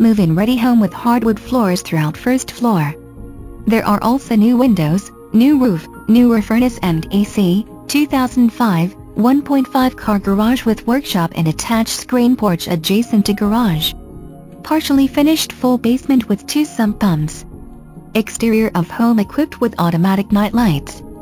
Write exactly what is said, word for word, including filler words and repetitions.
Move-in ready home with hardwood floors throughout first floor. There are also new windows, new roof, newer furnace and A C, two thousand five, one point five car garage with workshop and attached screen porch adjacent to garage. Partially finished full basement with two sump pumps. Exterior of home equipped with automatic night lights.